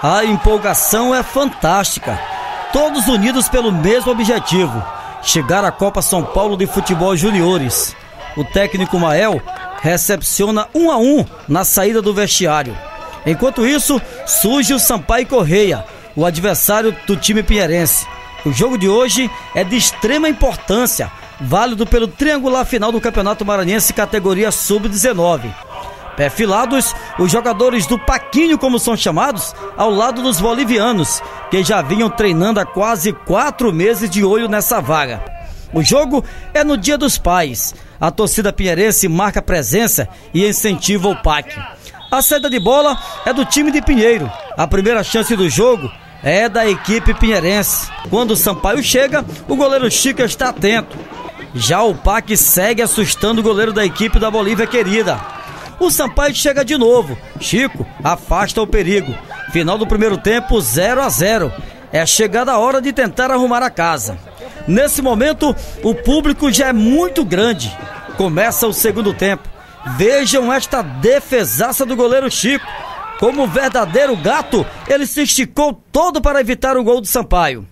A empolgação é fantástica. Todos unidos pelo mesmo objetivo: chegar à Copa São Paulo de Futebol Juniores. O técnico Mael recepciona 1-1 na saída do vestiário. Enquanto isso, surge o Sampaio Correia, o adversário do time pinheirense. O jogo de hoje é de extrema importância, válido pelo triangular final do Campeonato Maranhense categoria Sub-19. Perfilados, os jogadores do Paquinho, como são chamados, ao lado dos bolivianos, que já vinham treinando há quase 4 meses de olho nessa vaga. O jogo é no Dia dos Pais. A torcida pinheirense marca presença e incentiva o PAC. A saída de bola é do time de Pinheiro. A primeira chance do jogo é da equipe pinheirense. Quando o Sampaio chega, o goleiro Chico está atento. Já o PAC segue assustando o goleiro da equipe da Bolívia querida. O Sampaio chega de novo. Chico afasta o perigo. Final do primeiro tempo, 0-0. É chegada a hora de tentar arrumar a casa. Nesse momento, o público já é muito grande. Começa o segundo tempo. Vejam esta defesaça do goleiro Chico. Como um verdadeiro gato, ele se esticou todo para evitar o gol do Sampaio.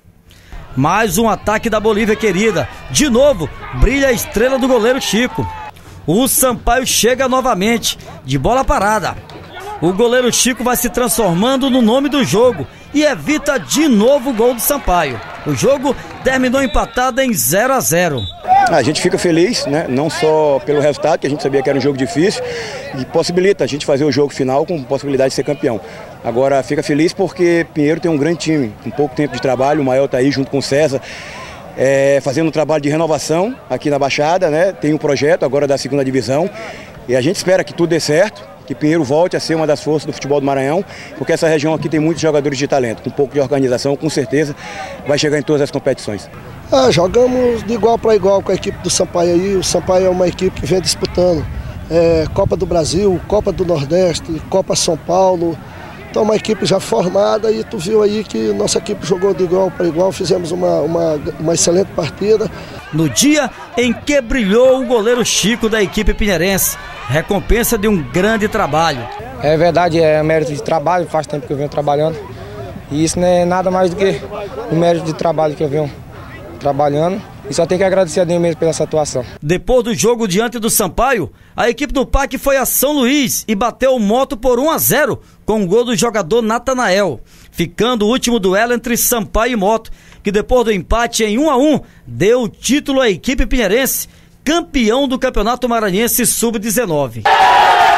Mais um ataque da Bolívia querida. De novo, brilha a estrela do goleiro Chico. O Sampaio chega novamente, de bola parada. O goleiro Chico vai se transformando no nome do jogo e evita de novo o gol do Sampaio. O jogo terminou empatado em 0-0. A gente fica feliz, né? Não só pelo resultado, que a gente sabia que era um jogo difícil, e possibilita a gente fazer o jogo final com possibilidade de ser campeão. Agora fica feliz porque Pinheiro tem um grande time, com pouco tempo de trabalho. O Mael está aí junto com o César, fazendo um trabalho de renovação aqui na Baixada, né? Tem um projeto agora da 2ª divisão e a gente espera que tudo dê certo, que Pinheiro volte a ser uma das forças do futebol do Maranhão, porque essa região aqui tem muitos jogadores de talento. Com um pouco de organização, com certeza vai chegar em todas as competições. Jogamos de igual para igual com a equipe do Sampaio aí. O Sampaio é uma equipe que vem disputando Copa do Brasil, Copa do Nordeste, Copa São Paulo. Então uma equipe já formada, e tu viu aí que nossa equipe jogou de igual para igual, fizemos uma excelente partida. No dia em que brilhou o goleiro Chico da equipe pinheirense, recompensa de um grande trabalho. É verdade, é mérito de trabalho, faz tempo que eu venho trabalhando. E isso não é nada mais do que o mérito de trabalho que eu venho trabalhando, e só tenho que agradecer a Deus mesmo pela essa atuação. Depois do jogo diante do Sampaio, a equipe do PAC foi a São Luís e bateu o Moto por 1-0 com o gol do jogador Natanael, ficando o último duelo entre Sampaio e Moto, que depois do empate em 1-1 deu o título à equipe pinheirense, campeão do Campeonato Maranhense Sub-19.